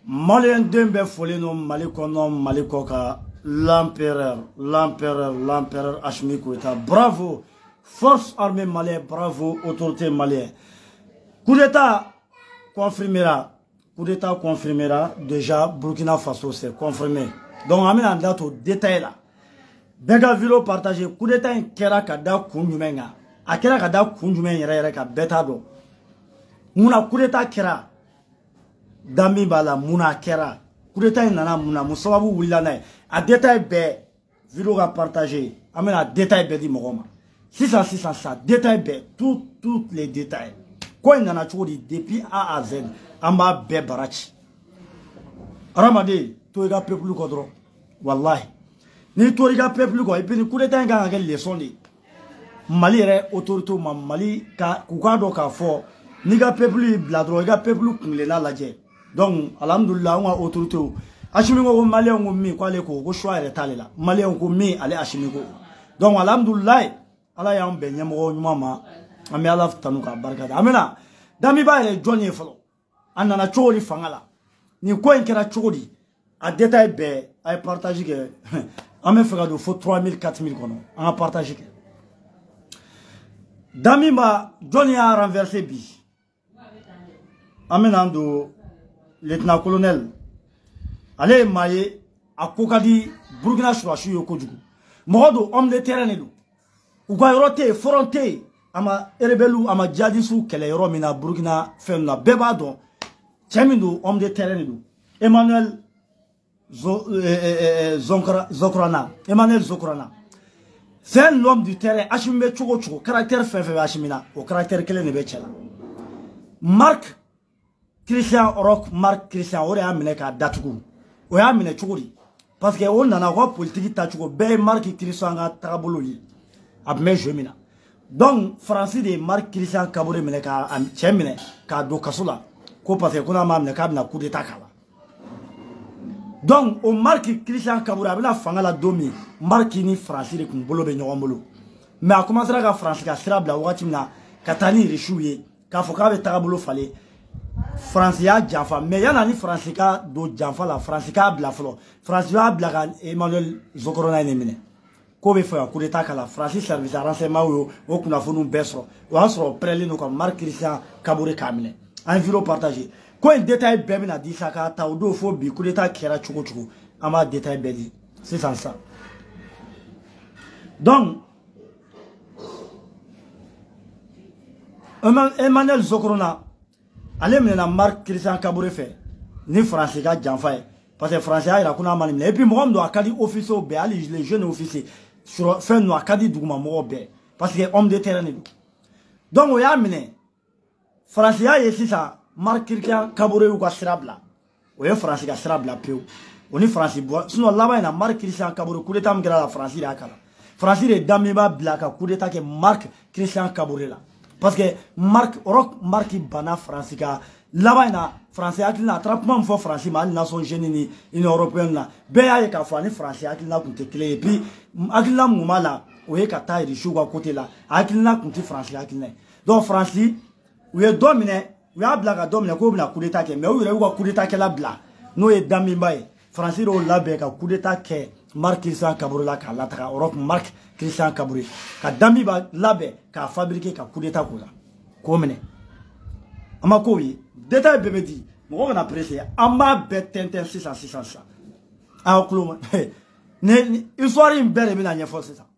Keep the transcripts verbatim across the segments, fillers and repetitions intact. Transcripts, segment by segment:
Malien dembe foleno malikono malikoka l'empereur l'empereur l'empereur Hachimi Koïta. Bravo force armée malienne, bravo autorité malienne. Coup d'état confirmera, coup d'état confirmera déjà Burkina Faso c'est confirmé. Donc on a date au détail là. Bega vilo partagé coup d'état en kera kada kunjumenga. A kera kada kunjumenga yere yere ka beta do. Muna coup d'état kera Dami bala muna kera coup d'état nana muna musawabu wilana a détail be vidéo à partager amena a détail be di mogoma six cents six cents ça détail be tout tous les détails quoi nana chodi depuis A à Z amba be barachi ramade to ga peuple ko dro wallahi ni to ga peuple ko et puis coup d'état ga ga leçon ni Mali re autorité ma Mali ka ku ka do ka fo ni ga peuple bladro ga peuple kunle la laje. Donc, alhamdoulilah, on a autorité. Hachimi ko malien ko mi ko ale ko ko choix re talela. Malien ko mi ale Hachimi ko. Donc, alhamdoulilah, ala ya mbe nyamo nyuma ame ala tanu ka barka. Amena, dami ba re joni falo. Anana chori fangala. Ni ko enkera chori. A détail be ay partager que ame fera do faut trois mille quatre mille kono. On a partagé que. Dami ba joni a renversé bi. Amena ndo lieutenant-colonel, allez maye à Kokadi, Burkina Faso Yokojugu. Modo homme de terrain edu. Uga yorote fronté ama erebelu ama jadisu kele yoro mina Burkina fenna bebado. Chemindo homme de terrain edu. Emmanuel Zo, eh, eh, Zonkra, Zokrana. Emmanuel Zokrana. C'est un homme du terrain. Hachimbe Chogo Chogo. Caractère fin fin Hachimina. Au caractère kele nebe chela. Marc Christian Rock, Marc Christian, on a amené à Datugu. On a amené Chouri. Parce que on a un politique Tatugo, ben Marc Christian a Tabololi. Abme Jemina. Donc, Francis de Marc Christian Kabore Meneka, Chemine, Kado Kasula, Kopase, qu'on a amené à coup d'état. Donc, au Marc Christian Kabore, avec la Fangala Domi, Marquini Francis de Kumbolo Benyomolo. Mais à commencer à Francis, à Srabla, Watimna, Katani Richouye, Kafoka Tabolo Fallait. Francia Janfa, mais il y a ni Francica do Janfa la Francica blaflo. Francia blagan Emmanuel Zokorona nemine. Kobe fait un coup d'état à la Francis service à renseignement ou au Kunafunu Besro. Ou en sort prélé nous comme Marc Christian Kabore Kamine. Un vidéo partagé. Quoi un détail bébé n'a dit ça qu'à Taoudo phobie, coup d'état qui era Chouko Chouko. Ama détail bédi. C'est sans ça. Donc, Emmanuel Zokorona. Allez, maintenant, Marc Christian Kabore fait. Ni Français, Janfa. Parce que Français, il a qu'on mal. Et puis, moi, je dois dire officier, les jeunes officiers, sur fin, nous avons dit Douma Morobé. Parce que homme de terrain. Donc, on a amené. Français, il y a ça. Marc Christian Kabore ou Srabla. On est Français, Srabla, peu. On est Français. Sinon, là-bas, il y a Marc Christian Kabore, coup d'état, il y a la France, il y a Français, il y a Damiba Blaka, coup d'état, que Marc Christian Kabore là. Parce que Marc Rock Marc Bana Français là-bas il a français qui n'a attrapement fort français mais ils sont jeunes ni une européenne là béa et qu'à fois français qui n'a compté clé et puis akil na mouma là ou est qu'à taille de chou à côté là akil na compté français akil na donc français ou est dominé ou a blague dominé comme la coup d'état mais ou il a coup d'état que la blague nous est damibay français au labé qu'à coup d'état que Marc Christian Kabore là qu'à la tra Rock Marc Christian Kabore ka dami ba labe ka fabriquer ka coup d'état ko la ko mene ama ko wi détail bébé di mo ko na pressé amba betenten six cents six cents ça a kloma ne histoire in bere mina nya force ça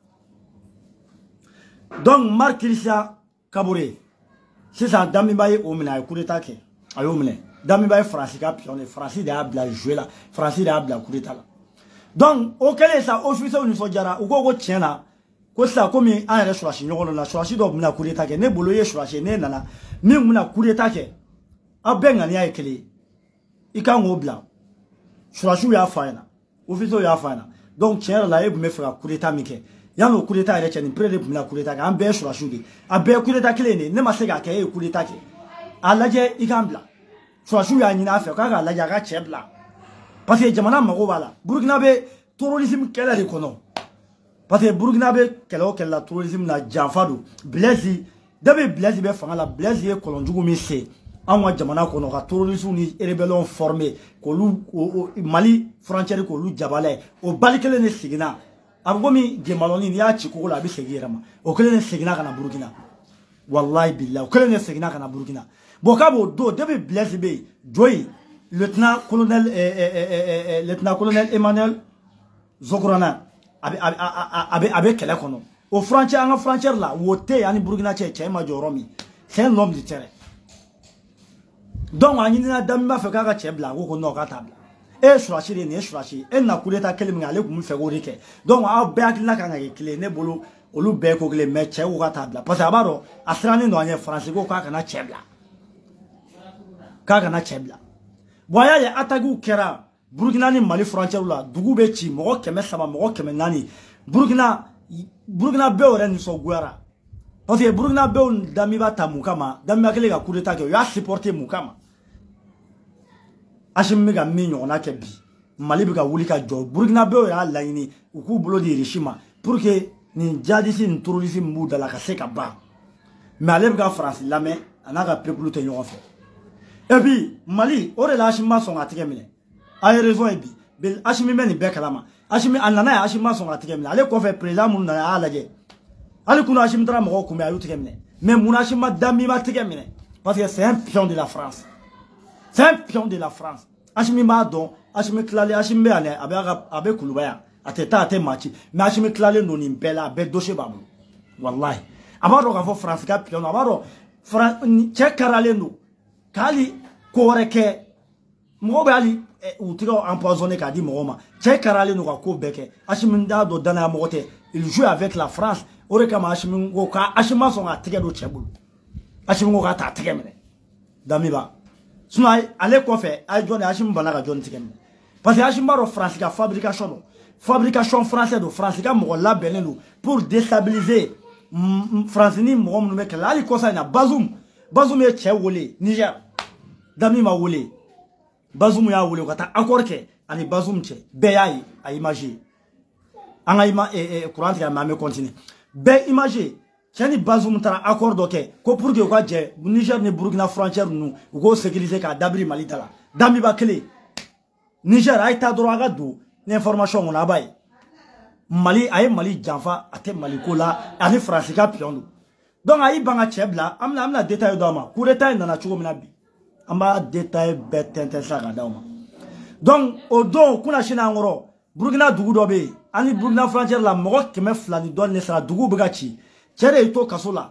donc Marc Christian Kabore c'est ça dami ba o mena coup d'état ke ayo mene dami ba français ka pion les français da bla jouer là français da bla coup d'état là. Donc, au quel est ça, officier ou nous diara, ou quoi tient là, quoi ça, comme un restaurant, on a choisi de me coup d'état, ne bouloyer choisi, ne nana, mais on a coup d'état, a ben à nia éclé, il can au blanc, choisi ya faina, officier ya faina, donc tiens là, vous me fera coup d'état, Mickey, y'a no coup d'état, il est près de la coup d'état, un ben choisi, a ben coup d'état clé, ne m'a fait qu'à coup d'état, à la guerre, il can blanc, choisi ya nina fait, car la yaga chebla. Parce que jamana mago bala Burkina be terrorisme kela de kono parce que Burkina be kela kela terrorisme na janfado Blaise dabe Blaise be fanga la Blaise ye kolon jugu mi se an ka jamana kɔnɔ ka terroristes ni rebelles formés k'olu Mali frontière k'olu jabala o bali kelen de seginna a bɛ komi gemalɔni n'i y'a ci kogo la a bɛ segin yɛrɛ ma o kelen de seginna ka na Burukina wallahi billahi o kelen de seginna ka na Burukina bon k'a b'o don depuis Blaise bɛ yen Joyi lieutenant colonel lieutenant colonel Emmanuel Zokorana a bɛ a bɛ a bɛ kɛlɛ kɔnɔ o frontière an ka frontière la wo tɛ yen ani Burukina cɛ cɛ ma jɔyɔrɔ min c'est un homme de terrain donc a ɲinina Dami b'a fɛ k'a ka cɛ bila a ko ko non k'a t'a bila e ye Surasi de ye nin ye Surasi ye e na coup d'état kelen min kɛ ale tun bɛ fɛ k'o de kɛ donc aw bɛɛ hakilina kan ka kɛ kelen ne bolo olu bɛɛ ko kelen mais cɛ ko k'a t'a bila parce que a b'a dɔn a sirannen don a ɲɛ Faransi ko k'a kana cɛ bila k'a kana cɛ bila bon a y'a ye attaques kɛra Burukina ni Mali frontière la dugu bɛ ci mɔgɔ kɛmɛ saba mɔgɔ kɛmɛ naani Burukina Burukina bɛɛ yɛrɛ nisɔngoyara parce que Burukina bɛɛ Dami b'a ta mun kama Dami b'a kɛlen ka coup d'état kɛ o y'a supporter mun kama Assimi bɛ ka min ɲɔgɔnna kɛ bi Mali bɛ ka wuli ka jɔ Burukina bɛɛ y'a laɲini u k'u bolo di régime ma pour que nin djihadistes ni terroristes min b'u da la ka se ka ban mais ale bɛ ka Faransi lamɛn a n'a ka peuple tɛ ɲɔgɔn fɛ et puis Mali o de la Assimi ma sɔn ka tigɛ minɛ a ye raison ye bi Assimi bɛ nin bɛɛ kalama Assimi a nana ye Assimi ma sɔn ka tigɛ minɛ ale kɔfɛ président minnu nana a y'a lajɛ hali kunu Assimi taara mɔgɔw kunbɛn a y'u tigɛ minɛ mais mun Assimi ma Dami ma tigɛ minɛ parce que c'est un pion de la France c'est un pion de la France Assimi b'a dɔn Assimi tilalen Assimi bɛ yan dɛ a bɛ a bɛ Kulubaya a tɛ taa a tɛ maa ci mais Assimi tilalen don nin bɛɛ la a bɛɛ dossier b'a bolo wallahi a b'a dɔn k'a fɔ Faransi ka pion a b'a dɔn cɛ karalen don k'ali ko wɛrɛ kɛ mɔgɔw bɛ hali u tigɛ empoisonné k'a di mɔgɔw ma cɛ karalen don ka ko bɛɛ kɛ Assimi t'a dɔn danaya mɔgɔ tɛ il joue avec la France o de kama Assimi ko ka Assimi ma sɔn k'a tigɛ don cɛ bolo Assimi ko k'a t'a tigɛ minɛ Dami ba sinon ale kɔfɛ a ye jɔn de Assimi bana ka jɔn tigɛ minɛ parce que Assimi b'a dɔn Faransi ka fabrication don fabrication français don Faransi ka mɔgɔ labɛnnen don pour déstabiliser Faransi ni mɔgɔ minnu bɛ kɛlɛ hali kɔsa in na Bazoum Bazoum ye cɛ wele Niger Dami ma wele Bazoum y'a wele ka taa accord kɛ ani Bazoum cɛ bɛɛ y'a ye a image ye an ka ima courant tigɛ mais an bɛ continuer bɛɛ image ye cɛ ni Bazoum taara accord dɔ kɛ ko pour que u ka jɛ Niger ni Burukina frontière ninnu u k'o sécuriser k'a dabiri Mali da la Dami ba kelen Niger a ye taa dɔrɔn a ka don ni information kɔnɔ a b'a ye Mali a ye Mali janfa a tɛ Mali ko la ani Faransi ka pion don donc a y'i ban ka cɛ bila an bɛna an bɛna détail d'a ma coup d'état in nana cogo min na bi an b'a détail bɛɛ tɛntɛn sa ka d'aw ma donc o don kunna sini an kɔrɔ Burukina dugu dɔ bɛ yen ani Burukina frontière la mɔgɔ kɛmɛ fila ni dɔɔnin de sara dugu bɛ ka ci cɛ de y'i to kaso la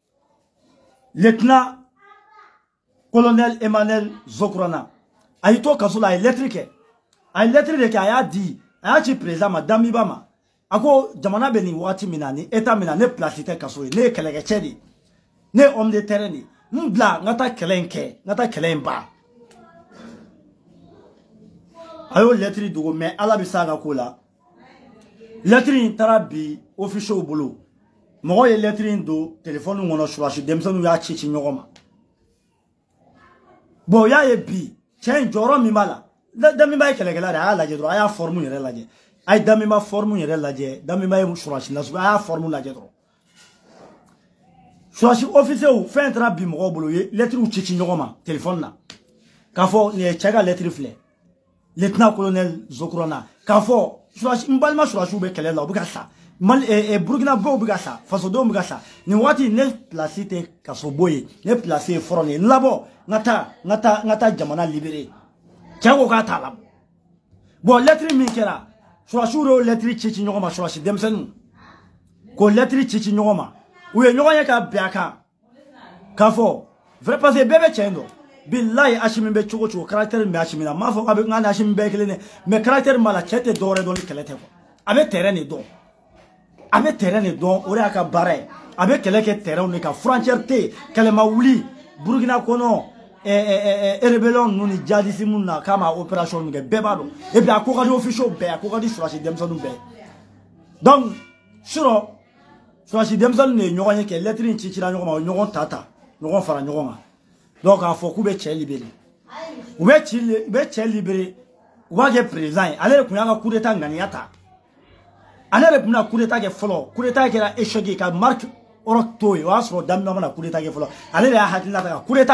lieutenant colonel Emmanuel Zokorana a y'i to kaso la a ye lettre kɛ a ye lettre de kɛ a y'a di a y'a ci président ma Dami ba ma a ko jamana bɛ nin waati min na ni état min na ne place tɛ kaso ye ne ye kɛlɛkɛcɛ de ye ne ye homme de terrain de ye n bila n ka taa kɛlɛ in kɛ n ka taa kɛlɛ in ban a y'o lettre dogo mais ala bɛ s'a ka ko la lettre in taara bi officiers bolo mɔgɔ ye lettre in don téléphone kɔnɔ Surasi denmisɛnninw y'a ci ci ɲɔgɔn ma bon o y'a ye bi cɛ in jɔyɔrɔ min b'a la Dami ba ye kɛlɛkɛla de a y'a lajɛ dɔrɔn a y'a forme yɛrɛ lajɛ a ye Dami ba forme yɛrɛ lajɛ Dami ba ye Surasi nasugu a y'a forme lajɛ dɔrɔn Surasi officiers fɛn taara bi mɔgɔw bolo ye lettre ci ci ɲɔgɔn ma téléphone na k'a fɔ nin ye cɛ ka lettre filɛ lieutenant colonel Zokorana k'a fɔ Surasi n balima Surasiw bɛ kɛlɛ la u bɛ ka sa Mali Burukina bɛɛ bɛ ka sa fasodenw bɛ ka sa nin waati ne place tɛ kasobo ye ne place ye fɔlɔ ye n labɔ n ka taa n ka taa n ka taa jamana libéré cɛ ko k'a t'a la bon lettre min kɛra Surasiw y'o lettre ci ci ɲɔgɔn ma Surasi denmisɛnninw k'o lettre ci ci ɲɔgɔn ma u ye ɲɔgɔn ye ka bɛn a kan k'a fɔ vrai parce que bɛɛ bɛ cɛ in dɔn billahi Assimi bɛ cogo cogo caractère min bɛ Assimi na n m'a fɔ k'a bɛ n ka ni Assimi bɛɛ kelen dɛ mais caractère min b'a la cɛ tɛ dɔwɛrɛ dɔn ni kɛlɛ tɛ quoi a bɛ terrain de dɔn a bɛ terrain de dɔn o de y'a ka baara ye a bɛ kɛlɛ kɛ terrain de kan frontière tɛ yen kɛlɛ ma wuli Burukina kɔnɔ rebellion ninnu ni djihadistes minnu na k'a ma opération min kɛ bɛɛ b'a dɔn et puis a ko ka di officiers bɛɛ a ko ka di Surasi denmisɛnninw bɛɛ donc surɔ Surasi denmisɛnninw de ye ɲɔgɔn ye kɛ lettre in ci cira ɲɔgɔn ma o ɲɔgɔn ta ta ɲɔgɔn fara ɲɔgɔn kan donc k'a fɔ k'u bɛ cɛ libéré u bɛ ci u bɛ cɛ libéré u b'a kɛ président ye ale de tun y'a ka coup d'état ŋaniya ta ale de tun bɛna coup d'état kɛ fɔlɔ coup d'état kɛra échec ye ka Marc Oroc to yen o y'a sɔrɔ Dami ma na coup d'état kɛ fɔlɔ ale de y'a hakilina ta ka coup d'état kɛ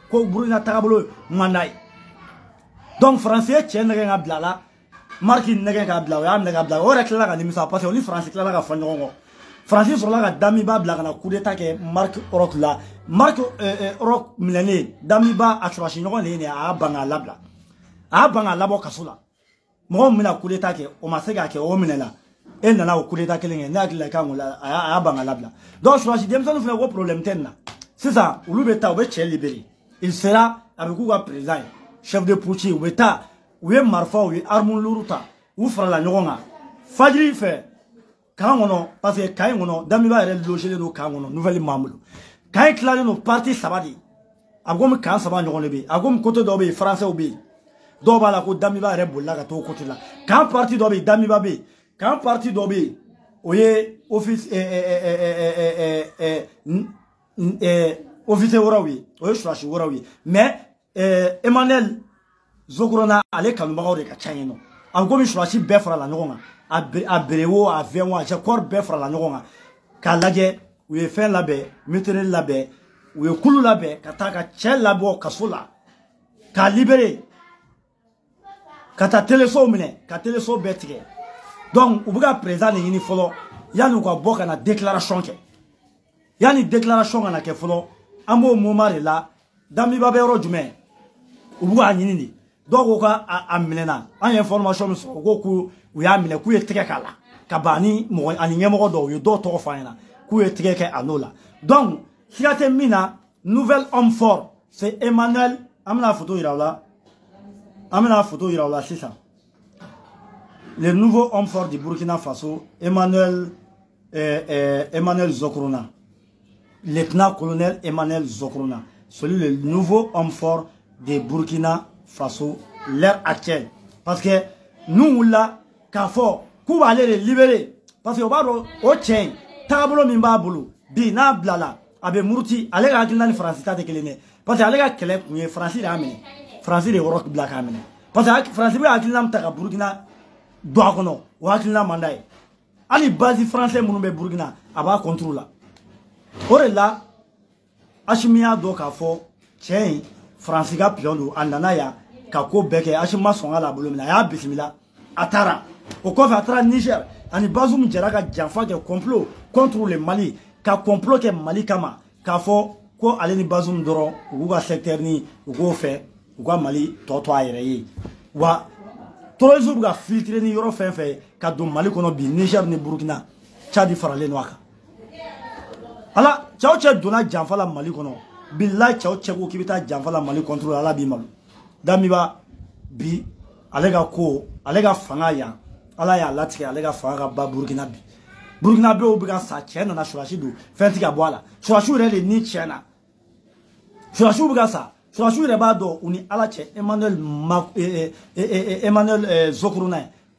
ko Burkina tagabolo mandai donc français tien nege nga blala marki nege nga blala ya nege blala ora kala ka nimisa parce que oli français kala ka fanyo français sur la ka damiba blala na coup d'état ke marque orok la marque orok milane damiba achurashi nyogo ne ne a banga labla a banga labo kasula mo mina coup d'état ke o masega ke o minela et nana au coup d'état ke nge na kila ka ngula a banga labla donc achurashi demso no fait gros problème tenna c'est ça ou beta ou be libéré il sera avec quoi président chef de Pouchi ou beta ou est marfa ou armun luruta ou fera la nyonga fajri fait quand on a parce que quand on a damiba est logé le quand on a nouvelle membre quand il clare nos partis sabadi agom quand ça va nyonga lebi agom côté d'obi français obi doba la ko damiba est bolla ka to côté là quand parti d'obi damiba be quand parti d'obi oye office eh eh eh eh eh eh officier warawi oye shwashi warawi mais Emmanuel Zokorona ale kanumagaw de ka canye no ango mi shwashi be fara la nyonga a berewo a venwa je kor be fara la nyonga ka lage we fen labe matériel labe we kulu labe ka ta ka chel labo kasula ka libérer ka ta teleso mine ka teleso betige donc ubuga président ni ni folo yani ko boka na déclaration ke yani déclaration na ke folo ambo momare la dami babe ro jume ubuga nyini donc ko a minena an information so ko ku u ya mine ku etike kala kabani mo ani nyemo do yo do to fana ku etike ke anola donc siate mina nouvel homme fort c'est Emmanuel amna photo iraula amna photo iraula c'est ça le nouveau homme fort du Burkina Faso Emmanuel euh, euh, Emmanuel Zokorona lieutenant-colonel Emmanuel Zokorona celui le nouveau homme fort de Burkina Faso l'ère actuelle parce que nous là qu'a fort qu'on va aller les libérer parce que on va au tien tableau mimba bulu bina blala abe muruti ale ga akilna ni français ta de kelene parce que ale ga kele ni français da amene français de rock black amene parce que français be akilna mtaka Burkina do akono o akilna mandai ali base français munu be Burkina aba contrôle ore la ashimia do ka fo tien français ga piondo andana ya ka ko beke ashima songa la bulu mina ya bismillah atara au kofi atara Niger ani bazum jera ka janfa ke complot contre le Mali ka complot ke Mali kama ka fo ko ale ni bazum doro u ga secteur ni u go fe u ga Mali toto ayere yi wa trois jours ga filtrer ni yoro fe fe ka do Mali kono bi Niger ni Burkina Tchad farale noaka ala chaw che dona janfa la Mali kono billahi chaw che ko kibita janfa la Mali contrôle ala bi malu damiba bi alega ko alega fanga ya ala ya latike alega fanga ba Burkina bi Burkina be obiga sa chena na shurashi du fenti ga boala shurashi re ni chena shurashi obiga sa shurashi re ba do uni ala che Emmanuel Emmanuel Zokorona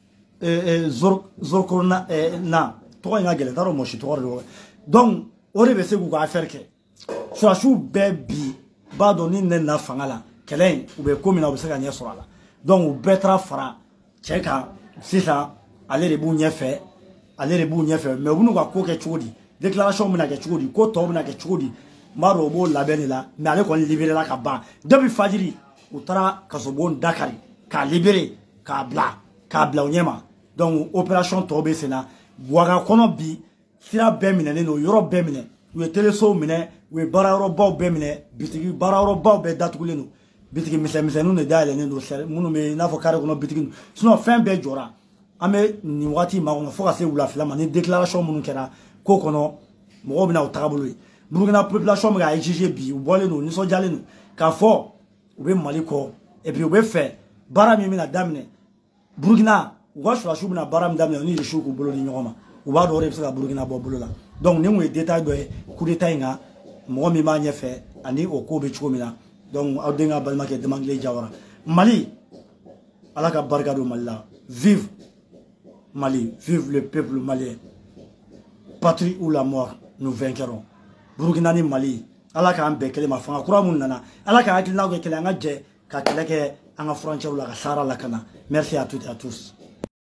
Zokorona na to nga gele daro moshi to ro donc ore be se ku ga affaire ke shurashi be bi ba do ni na fanga la kelen ube komina ube se ga nya sorala donc betra fara cheka sisa ale de bu nyefe ale de bu nyefe mais bunu ka ko ke chudi déclaration mena ke chudi ko to mena ke chudi maro bo labeni la mais ale ko libérer la ka ba depuis fajiri utara kasobon dakari ka libérer ka bla ka bla onyema donc opération tobe sena waga kono bi sira be mena no yoro be mena we teleso mena we bararo baw be mena bitigi bararo baw be datuguleno bitigi misé misé nous ne daale ne do ser munu me na fo kare kono bitigi sinon fin be jora ame ni wati ma on fo ka se wula fila ma ni déclaration munu kera ko kono mo bina o tagabulu Burkina population ga exige bi o bole no ni so jale no ka fo o be Mali ko et puis o be fait bara mi na damne Burkina o wa shwa shu bina bara mi damne ni je shu ko bolo ni nyoma o ba do re bisa Burkina bo bolo la donc ni mo détail do coup d'état nga mo mi ma nya fait ani o ko be chomina donc adenga balma ke demande les jawara Mali alaka barka do Mali vive Mali vive le peuple malien patrie ou la mort nous vaincrons Burkina ni Mali alaka ambe kele ma fanga kura mun nana alaka akilna ko kele nga je ka kele ke anga frontière la sara la kana merci à toutes et à tous.